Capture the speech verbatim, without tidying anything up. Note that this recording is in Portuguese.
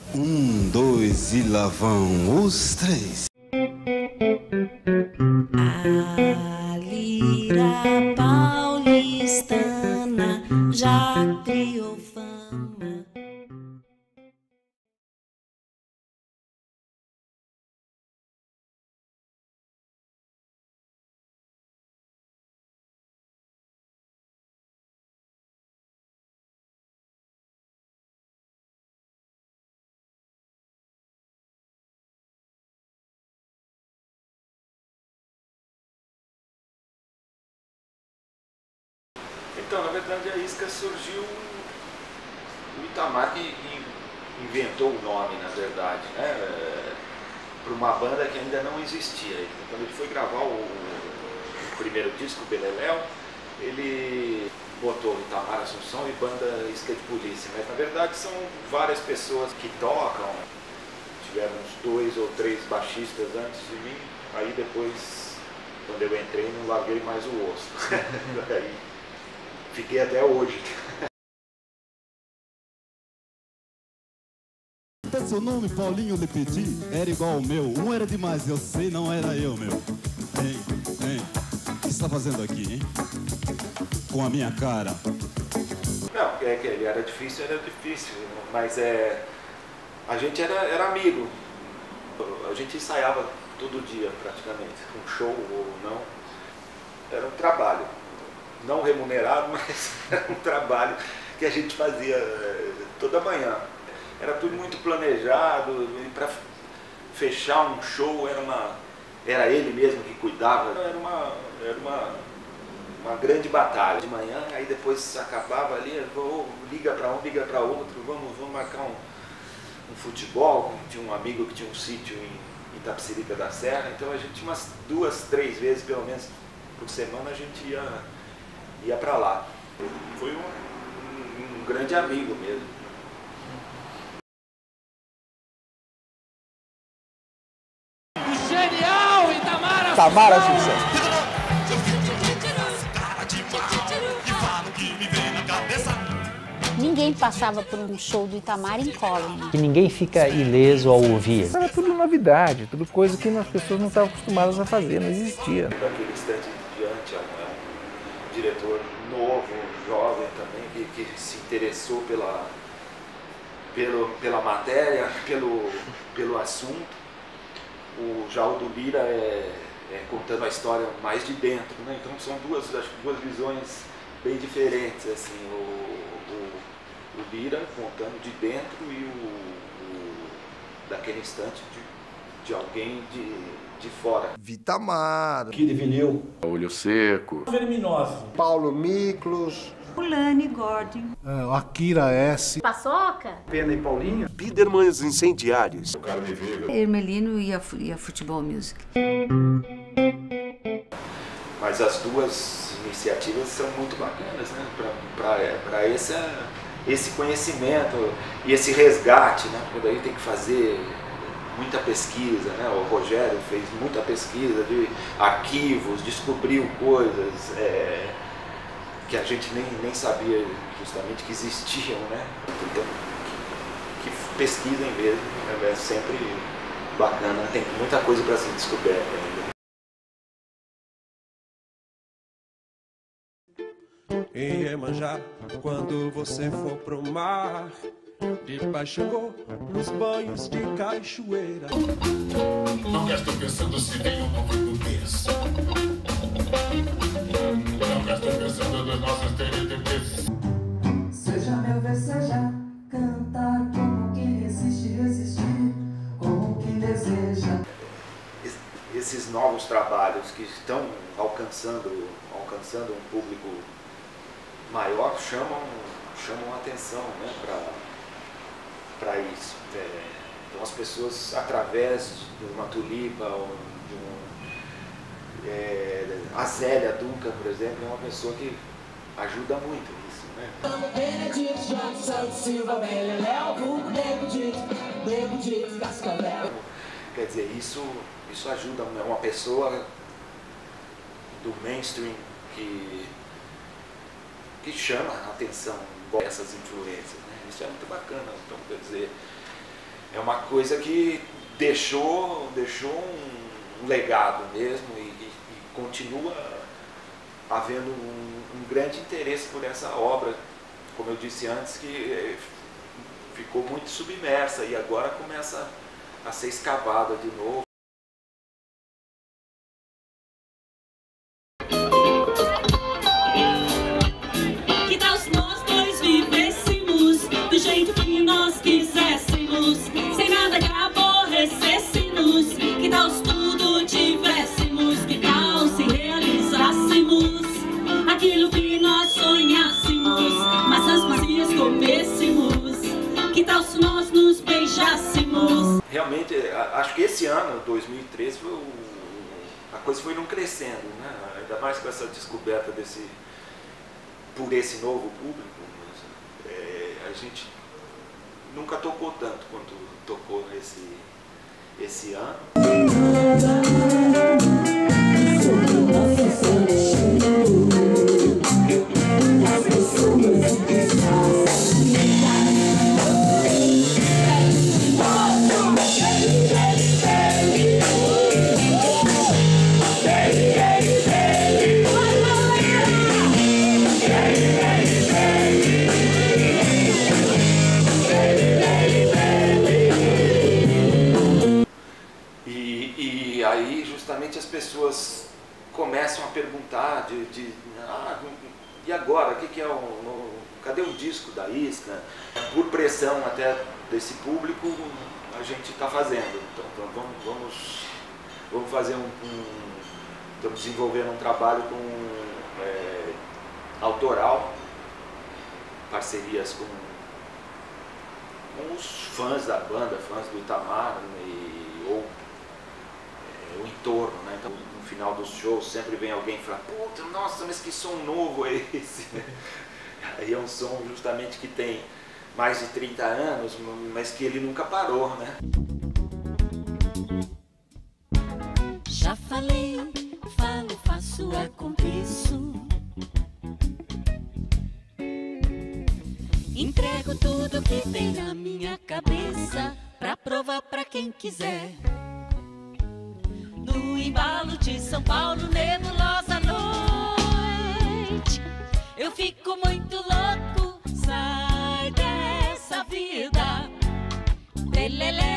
Um, dois e lá vão os três. A lira paulistana já criou fama. Então, na verdade, a isca surgiu, o Itamar que inventou o nome, na verdade, né, para uma banda que ainda não existia. Quando ele foi gravar o, o primeiro disco, o Beleléu, ele botou Itamar Assunção e banda Isca de Polícia, mas na verdade são várias pessoas que tocam. Tiveram uns dois ou três baixistas antes de mim, aí depois, quando eu entrei, não larguei mais o osso. Aí, fiquei até hoje. Até seu nome, Paulinho Le Petit, era igual ao meu. Um era demais, eu sei, não era eu, meu. Hein, hein, o que você está fazendo aqui, hein? Com a minha cara. Não, é que ele era difícil, era difícil, mas é, a gente era, era amigo. A gente ensaiava todo dia, praticamente, um show ou não. Era um trabalho. Não remunerado, mas era um trabalho que a gente fazia toda manhã. Era tudo muito planejado, e para fechar um show era, uma, era ele mesmo que cuidava. Era uma, era uma, uma grande batalha. De manhã, aí depois acabava ali, oh, liga para um, liga para outro, vamos, vamos marcar um, um futebol. Tinha um amigo que tinha um sítio em Itapecerica da Serra, então a gente umas duas, três vezes pelo menos por semana a gente ia ia para lá. Foi um, um, um grande amigo mesmo. O genial Itamar Itamar Assunção. Ninguém passava por um show do Itamar incólume. Que ninguém fica ileso ao ouvir. Era tudo novidade, tudo coisa que as pessoas não estavam acostumadas a fazer, não existia. Daquele instante diante, é um diretor novo, jovem também, que, que se interessou pela, pelo, pela matéria, pelo, pelo assunto. O Jaldo Lira é, é contando a história mais de dentro, né? Então são duas, acho que duas visões bem diferentes, assim, o, o, o Lira contando de dentro e o, o daquele instante de, de alguém de, de fora. Vitamar, Kid Vinil, Olho Seco, Verminose, Paulo Miklos, Ulane Gordon, uh, Akira S, Paçoca, Pena e Paulinho, Bidermans Incendiários, Ermelino e a, e a Futebol Music. Mas as duas iniciativas são muito bacanas, né? Para esse, esse conhecimento e esse resgate, né? Porque daí tem que fazer muita pesquisa, né? O Rogério fez muita pesquisa de arquivos, descobriu coisas é, que a gente nem, nem sabia justamente que existiam, né? Então, que, que pesquisem mesmo, é sempre bacana, tem muita coisa para ser descoberta ainda. Em Iemanjá, quando você for pro mar, de Paixangô, nos banhos de cachoeira. Não estou pensando se vem ou não vem do berço. Não estou pensando nos nossos T N T Ps. Seja meu ver, seja cantar como quem resiste, resistir como quem deseja. Esses novos trabalhos que estão alcançando, alcançando um público maior chamam, chamam atenção, né, para isso. É, então as pessoas, através de uma tulipa, ou de um, é, a Zélia Duncan, por exemplo, é uma pessoa que ajuda muito nisso, né? Quer dizer, isso, isso ajuda, é uma pessoa do mainstream que que chama a atenção essas influências, né? Isso é muito bacana. Então, quer dizer, é uma coisa que deixou, deixou um, um legado mesmo e, e, e continua havendo um, um grande interesse por essa obra, como eu disse antes, que ficou muito submersa e agora começa a ser escavada de novo. Que tal se nós dois vivêssemos do jeito que nós quiséssemos, sem nada que aborrecêssemos? Que tal se tudo tivéssemos? Que tal se realizássemos aquilo que nós sonhássemos, maçãs macias comêssemos? Que tal se nós nos beijássemos? Realmente, acho que esse ano, dois mil e treze, foi o, a coisa foi não crescendo, né? Ainda mais com essa descoberta desse, por esse novo público. Mas, é, a gente nunca tocou tanto quanto tocou esse, esse ano. E aí justamente as pessoas começam a perguntar de, de ah, e agora, o que, que é o, o, cadê o disco da Isca? Por pressão até desse público a gente está fazendo, então, então vamos, vamos, vamos fazer um, um, estamos desenvolvendo um trabalho com é, autoral, parcerias com, com os fãs da banda, fãs do Itamar, e, ou o entorno, né? Então no final dos shows sempre vem alguém e fala: puta, nossa, mas que som novo é esse? Aí é um som justamente que tem mais de trinta anos, mas que ele nunca parou, né? Já falei, falo, faço, aconteço. Entrego tudo que tem na minha cabeça pra provar pra quem quiser. No embalo de São Paulo, nebulosa noite, eu fico muito louco, sai dessa vida. Lelele.